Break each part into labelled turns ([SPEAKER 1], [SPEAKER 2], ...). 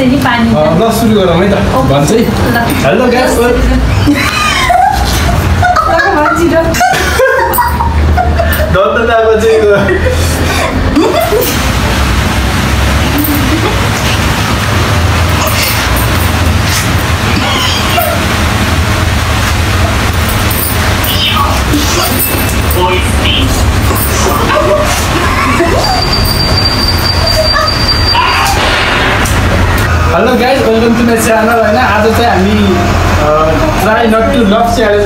[SPEAKER 1] नि पानी
[SPEAKER 2] ल सुरु गरौँ है त भन्छ है hello guys hello guys welcome to my channel होइन आज चाहिँ हामी try not to love challenge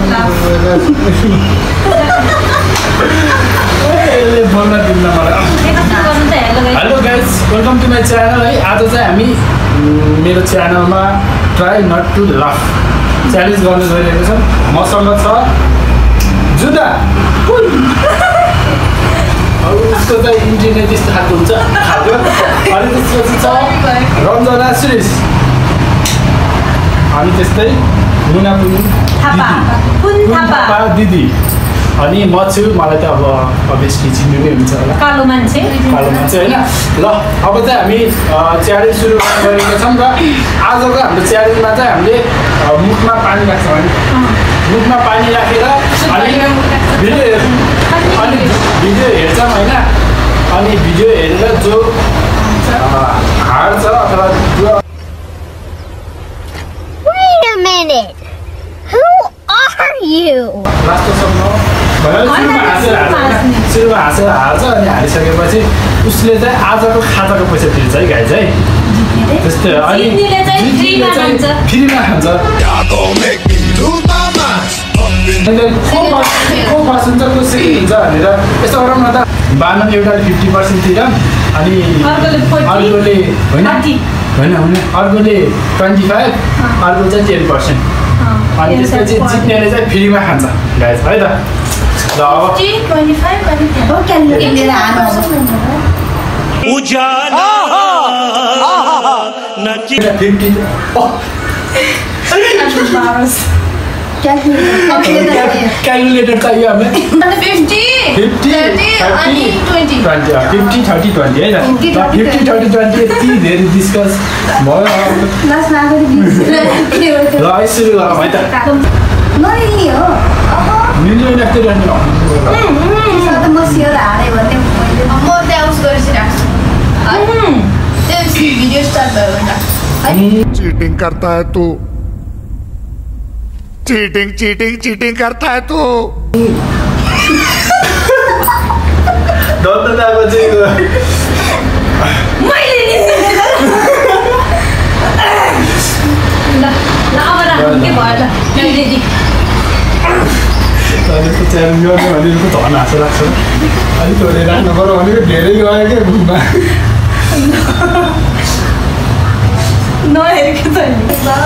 [SPEAKER 2] बोल्न दिन्न मलाई hello guys welcome to my channel है आज चाहिँ हामी मेरो च्यानलमा try not to love challenge गर्नु गइरहेको छौँ मसँग छ जुना उसको चाहिँ इन्टरनेट यस्तो खालको हुन्छ अनि त्यसपछि छ रञ्जना श्रेष अनि त्यस्तै मुना दिदी अनि म छु मलाई त अब अभियसली चिन्नु नै हुन्छ होला
[SPEAKER 1] कालो मान्छे
[SPEAKER 2] होइन ल अब चाहिँ हामी च्यालेन्ज सुरु गरेका छौँ र आजको हाम्रो च्यालेन्जमा चाहिँ हामीले मुखमा पानी राख्छौँ है मुखमा पानी राखेर अनि भिडियो हेर्छौँ होइन अनि भिडियो हेरेर जो हार्छ अथवा जो
[SPEAKER 3] Wait a minute. Who are you?
[SPEAKER 2] लास्टसम्म सुरुमा हाँसेर हाल्छ अनि हारिसकेपछि उसले चाहिँ आजको खाताको पैसा तिर्छ है गाइज है त्यस्तै अनि फ्रीमा खान्छ को फर्स्ट हुन्छ को सेकेन्ड हुन्छ भनेर यस्तो गरौँ न त बानु एउटाले 50% तिरौँ अनि अर्कोले होइन अर्कोले 25 अर्को चाहिँ 10% अनि त्यसपछि जित्नेले चाहिँ फ्रीमा खान्छ गाइज है त ल क्यालकुलेटर चाहियो हामीलाई 50 30 20 है त 50 30 20 यति धेरै डिस्कस भयो ल सुरु गरौँ है त
[SPEAKER 4] चीटिंग करता है तू चीटिंग करता है तू
[SPEAKER 2] च्यालेन्ज गर्ने भनेको धन हाँसो लाग्छ अलिक थोरै राख्नु पऱ्यो भनेको धेरै गयो क्या घुममा
[SPEAKER 1] नहेरेको छैन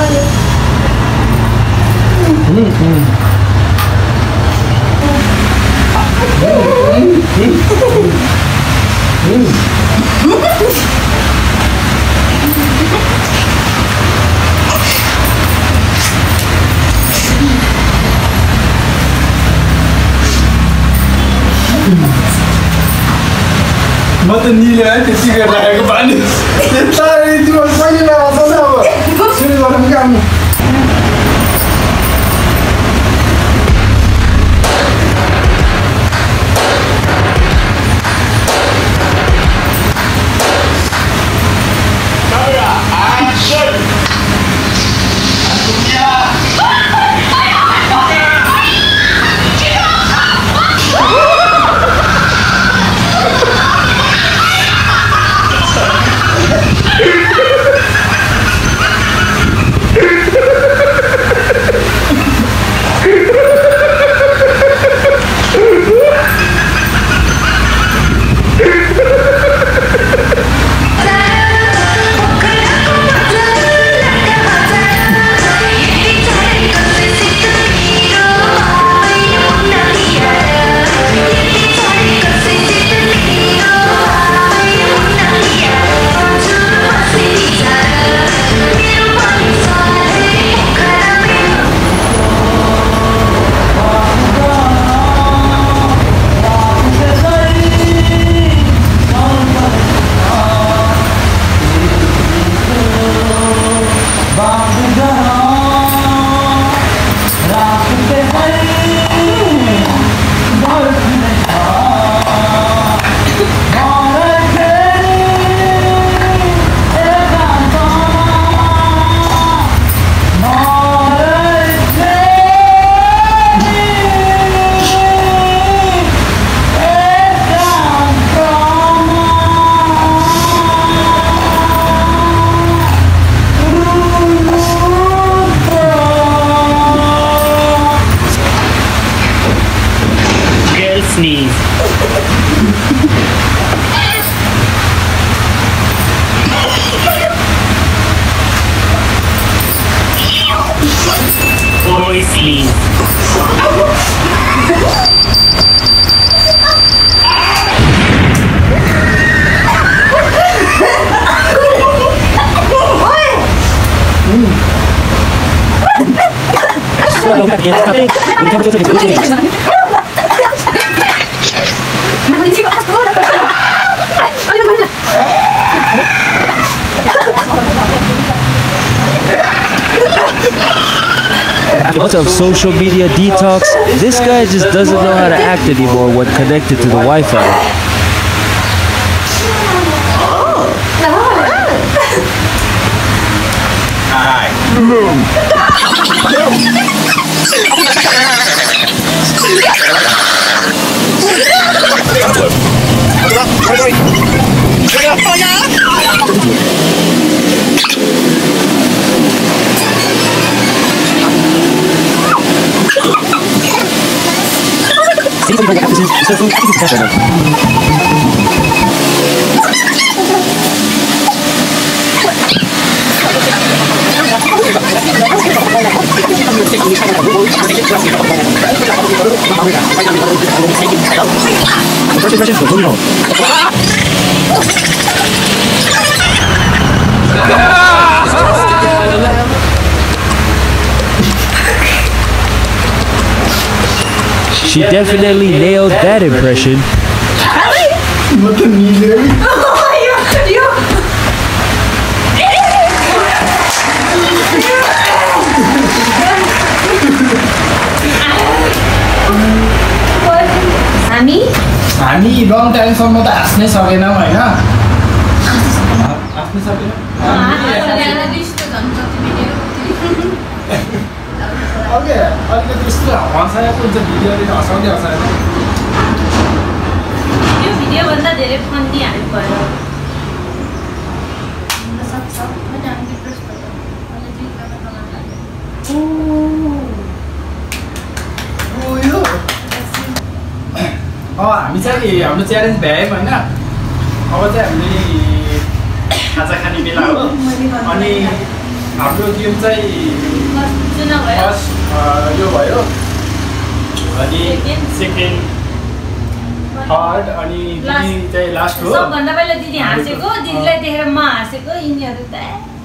[SPEAKER 2] म त निले है त्यति गरेर राखेको पानी तिम्रो कहिले आउँछ अब सुरु गरौँ काम
[SPEAKER 1] sneeze. Boy sneeze.
[SPEAKER 5] Because of social media detox, this guy just doesn't know how to act anymore when connected to the Wi-Fi. She definitely nailed that impression.
[SPEAKER 2] What the music? हामी लङ टाइमसम्म त हाँस्नै सकेनौँ होइन हाँस्नै सकेनौँ अलिकति यस्तो हँसाएको हुन्छ भिडियोले हँसाउँदै हँसाएको
[SPEAKER 6] यो भिडियोभन्दा धेरै फन्नी हाल्नु पर्यो
[SPEAKER 2] हामी चाहिँ हाम्रो च्यालेन्ज भ्यायौँ होइन अब चाहिँ हामीले खाजा खाने बेला हो अनि हाम्रो गेम चाहिँ फर्स्ट यो भयो अनि सेकेन्ड थर्ड अनि दिदी चाहिँ लास्ट हो
[SPEAKER 6] सबभन्दा पहिला दिदी हाँसेको दिदीलाई देखेर म हाँसेको यिनीहरू त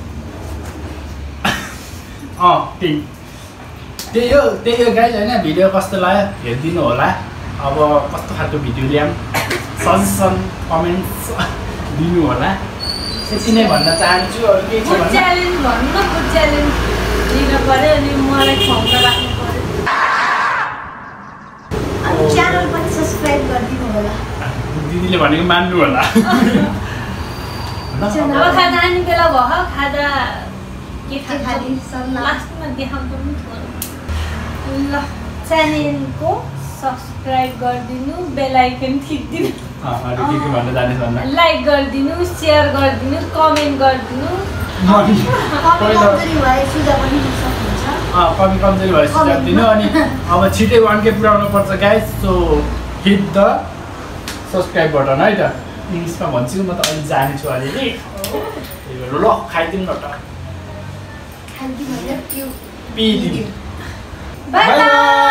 [SPEAKER 2] त्यही हो गाइज होइन भिडियो कस्तो लाग्यो हेरिदिनु होला अब कस्तो खालको भिडियो ल्याऊँ सजेसन कमेन्ट्स दिनु होला त्यति नै भन्न चाहन्छु अरू केही छ भने
[SPEAKER 6] च्यालेन्ज भन्नु न फुड च्यालेन्ज दिनु पर्यो अनि मलाई खुवाउन राख्नु पर्यो
[SPEAKER 3] अनि च्यानल पनि सब्स्क्राइब गरिदिनु होला
[SPEAKER 2] दिदीले भनेको मान्नु होला
[SPEAKER 6] अब खाजा खाने बेला भयो खाजा के खाने लास्टमा देखाउँदा पनि थियो ल च्यानलको सब्स्क्राइब गरिदिनु बेल आइकन थिचिदिनु लाइक गरिदिनु सेयर गरिदिनु कमेन्ट गरिदिनु
[SPEAKER 2] कमी कमजोरी भए सुझाव दिनु अनि अब छिटै 1K पुऱ्याउनु पर्छ guys so hit the subscribe button है त इङ्ग्लिसमा भन्छु म त अहिले जानेछु अलिअलि ल खाइदिनु न त
[SPEAKER 3] खाइदिनु
[SPEAKER 2] बाई बाई